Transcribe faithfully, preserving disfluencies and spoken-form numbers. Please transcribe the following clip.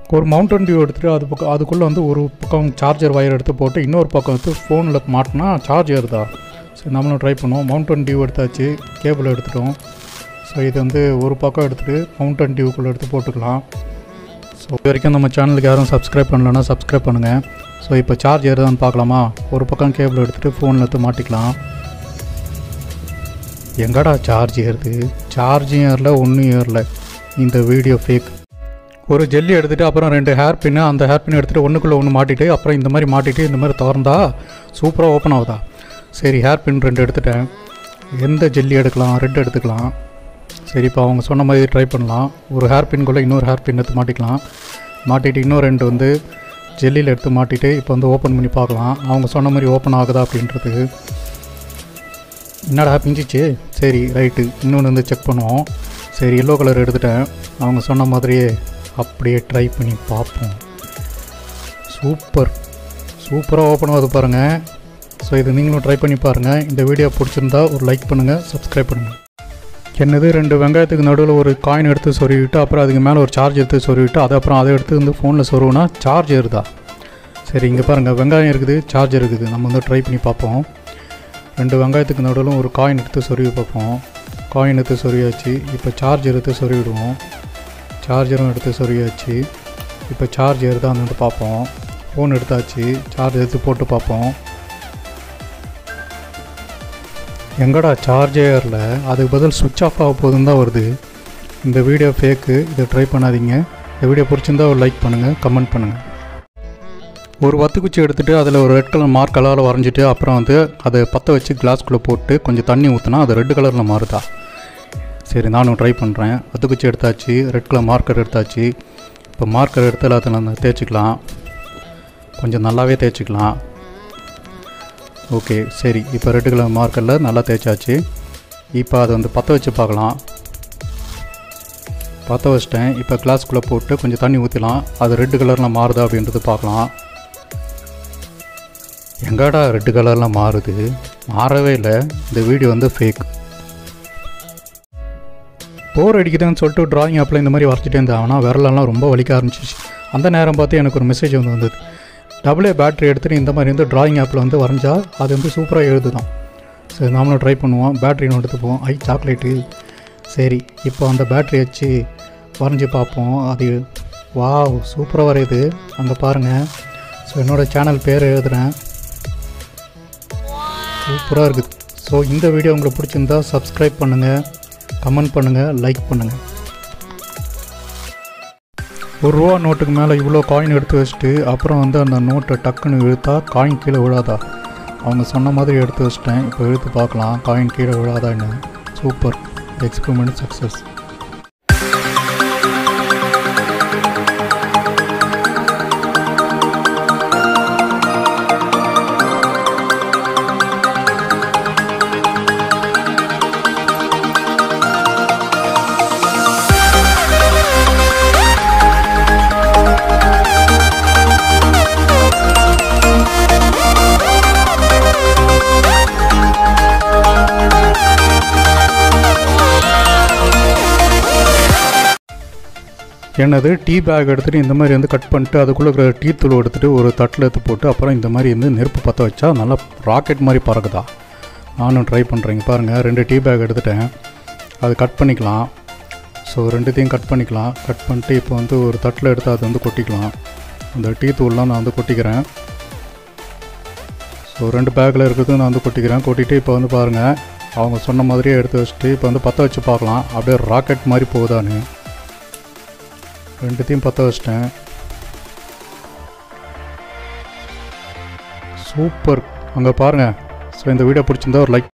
ஒரு mountain due எடுத்துகிட்டு அது பக்கம் அதுக்குள்ளே வந்து ஒரு பக்கம் சார்ஜர் வயர் எடுத்து போட்டு இன்னொரு பக்கம் வந்து ஃபோனில் மாட்டினா சார்ஜ் ஏறுதா. ஸோ நம்மளும் ட்ரை பண்ணுவோம். மவுண்டன் டியூ எடுத்தாச்சு, கேபிள் எடுத்துட்டோம். ஸோ இது வந்து ஒரு பக்கம் எடுத்துகிட்டு மவுண்டன் டியூக்குள்ளே எடுத்து போட்டுக்கலாம். ஸோ இது வரைக்கும் நம்ம சேனலுக்கு யாரும் சப்ஸ்கிரைப் பண்ணலன்னா சப்ஸ்கிரைப் பண்ணுங்கள். ஸோ இப்போ சார்ஜ் ஏறுதான்னு பார்க்கலாமா. ஒரு பக்கம் கேபிள் எடுத்துகிட்டு ஃபோனில் எடுத்து மாட்டிக்கலாம். எங்கடா சார்ஜ் ஏறுது? சார்ஜும் ஏறல, ஒன்றும் ஏறல. இந்த வீடியோ ஃபேக். ஒரு ஜெல்லி எடுத்துகிட்டு அப்புறம் ரெண்டு ஹேர் பின்னு, அந்த ஹேர் பின் எடுத்துகிட்டு ஒன்றுக்குள்ளே ஒன்று மாட்டிட்டு அப்புறம் இந்த மாதிரி மாட்டிட்டு இந்த மாதிரி திறந்தா சூப்பராக ஓப்பன் ஆகுதா. சரி, ஹேர் பின் ரெண்டு எடுத்துட்டேன். எந்த ஜெல்லி எடுக்கலாம்? ரெண்டு எடுத்துக்கலாம். சரி, இப்போ அவங்க சொன்ன மாதிரி ட்ரை பண்ணலாம். ஒரு ஹேர் பின்குள்ளே இன்னொரு ஹேர் பின் எடுத்து மாட்டிக்கலாம். மாட்டிட்டு இன்னொரு ரெண்டு வந்து ஜெல்லியில் எடுத்து மாட்டிட்டு இப்போ வந்து ஓப்பன் பண்ணி பார்க்கலாம் அவங்க சொன்ன மாதிரி ஓப்பன் ஆகுதா அப்படின்றது. என்னடா பிஞ்சிச்சு? சரி ரைட்டு, இன்னொன்று வந்து செக் பண்ணுவோம். சரி, எல்லோ கலர் எடுத்துட்டேன். அவங்க சொன்ன மாதிரியே அப்படியே ட்ரை பண்ணி பார்ப்போம். சூப்பர் சூப்பராக ஓப்பன் ஆகுது பாருங்கள். ஸோ இது நீங்களும் ட்ரை பண்ணி பாருங்கள். இந்த வீடியோ பிடிச்சிருந்தா ஒரு லைக் பண்ணுங்கள், சப்ஸ்கிரைப் பண்ணுங்கள். என்னது, ரெண்டு வெங்காயத்துக்கு நடுவில் ஒரு காயின் எடுத்து சொருவிட்டு அப்புறம் அதுக்கு மேலே ஒரு சார்ஜ் எடுத்து சொருவிட்டு அதை அப்புறம் அதை எடுத்து வந்து ஃபோனில் சொருவினா சார்ஜ் ஏறுதா. சரி, இங்கே பாருங்கள், வெங்காயம் இருக்குது, சார்ஜ் இருக்குது. நம்ம வந்து ட்ரை பண்ணி பார்ப்போம். ரெண்டு வெங்காயத்துக்கு நடுவில் ஒரு காயின் எடுத்து சொருவி பார்ப்போம். காயின் எடுத்து சொருவியாச்சு. இப்போ சார்ஜ் எடுத்து சொருவிடுவோம். சார்ஜரும் எடுத்து சொருவியாச்சு. இப்போ சார்ஜ் ஏறுதான்னு வந்து பார்ப்போம். ஃபோன் எடுத்தாச்சு, சார்ஜ் எடுத்து போட்டு பார்ப்போம். எங்கடா சார்ஜே ஏறல, அதுக்கு பதில் சுவிட்ச் ஆஃப் ஆக போதுன்னு தான் வருது. இந்த வீடியோ ஃபேக்கு, இதை ட்ரை பண்ணாதீங்க. இந்த வீடியோ பிடிச்சிருந்தா ஒரு லைக் பண்ணுங்கள், கமெண்ட் பண்ணுங்கள். ஒரு வத்துக்குச்சி எடுத்துகிட்டு அதில் ஒரு ரெட் கலர் மார்க் கலரில் வரைஞ்சிட்டு அப்புறம் வந்து அதை பற்ற வச்சு கிளாஸ்குள்ளே போட்டு கொஞ்சம் தண்ணி ஊற்றினா அது ரெட் கலரில் மாறுதா. சரி, நானும் ட்ரை பண்ணுறேன். வத்துக்குச்சி எடுத்தாச்சு, ரெட் கலர் மார்க்கர் எடுத்தாச்சு. இப்போ மார்க்கர் எடுத்து எல்லாத்தையும் நம்ம தேய்ச்சிக்கலாம். கொஞ்சம் நல்லாவே தேய்ச்சிக்கலாம். ஓகே, சரி, இப்போ ரெட் கலர் மார்க்கரில் நல்லா தேய்ச்சாச்சு. இப்போ அதை வந்து பற்ற வச்சு பார்க்கலாம். பற்ற வச்சிட்டேன். இப்போ கிளாஸ்குள்ளே போட்டு கொஞ்சம் தண்ணி ஊற்றிலாம். அது ரெட் கலரில் மாறுதா அப்படின்றது பார்க்கலாம். எங்கடா ரெட் கலரில் மாறுது? மாறவே இல்லை. இந்த வீடியோ வந்து ஃபேக். போர் அடிக்குதுன்னு சொல்லிட்டு ட்ராயிங் ஆப்பில் இந்த மாதிரி வரைச்சிட்டே இருந்தேன். ஆனால் விரலெல்லாம் ரொம்ப வலிக்க ஆரம்பிச்சிச்சு. அந்த நேரம் பார்த்து எனக்கு ஒரு மெசேஜ் வந்து வந்தது. டபுள் ஏ பேட்ரி எடுத்துகிட்டு இந்த மாதிரி வந்து ட்ராயிங் ஆப்பில் வந்து வரைஞ்சா அது வந்து சூப்பராக எழுதுதான். சரி, நாமளும் ட்ரை பண்ணுவோம். பேட்ரி ஒன்று எடுத்துப்போம். ஐ சாக்லேட்டு. சரி, இப்போ அந்த பேட்ரி வச்சு வரைஞ்சி பார்ப்போம். அது வாவ், சூப்பராக வரையுது. அங்கே பாருங்கள். ஸோ என்னோடய சேனல் பேர் எழுதுகிறேன். சூப்பராக இருக்குது. ஸோ இந்த வீடியோ உங்களுக்கு பிடிச்சிருந்தா சப்ஸ்கிரைப் பண்ணுங்கள், கமெண்ட் பண்ணுங்கள், லைக் பண்ணுங்கள். ஒரு ரூபா நோட்டுக்கு மேலே இவ்வளோ காயின் எடுத்து வச்சுட்டு அப்புறம் வந்து அந்த நோட்டை டக்குன்னு இழுத்தா காயின் கீழே விழாதா. அவங்க சொன்ன மாதிரி எடுத்து வச்சிட்டேன். இப்போ இழுத்து பார்க்கலாம் காயின் கீழே விழாதா என்ன. Super, experiment success. என்னது, டீ பேக் எடுத்துகிட்டு இந்த மாதிரி வந்து கட் பண்ணிட்டு அதுக்குள்ளே இருக்கிற டீ தூள் எடுத்துகிட்டு ஒரு தட்டில் எடுத்து போட்டு அப்புறம் இந்த மாதிரி வந்து நெருப்பு பற்ற வச்சா நல்லா ராக்கெட் மாதிரி பறக்குதா. நானும் ட்ரை பண்ணுறேங்க பாருங்கள். ரெண்டு டீ பேக் எடுத்துட்டேன். அது கட் பண்ணிக்கலாம். ஸோ ரெண்டுத்தையும் கட் பண்ணிக்கலாம். கட் பண்ணிட்டு இப்போ வந்து ஒரு தட்டில் எடுத்து அதை வந்து கொட்டிக்கலாம். அந்த டீ தூள்லாம் நான் வந்து கொட்டிக்கிறேன். ஸோ ரெண்டு பேக்கில் இருக்கிறது நான் வந்து கொட்டிக்கிறேன். கொட்டிட்டு இப்போ வந்து பாருங்கள், அவங்க சொன்ன மாதிரியே எடுத்து வச்சுட்டு இப்போ வந்து பற்ற வச்சு பார்க்கலாம் அப்படியே ராக்கெட் மாதிரி போகுதான்னு. ரெண்டுத்தையும் பற்ற வச்சிட்டேன். சூப்பர், அங்கே பாருங்கள். ஸோ இந்த வீடியோ பிடிச்சிருந்தா ஒரு லைக்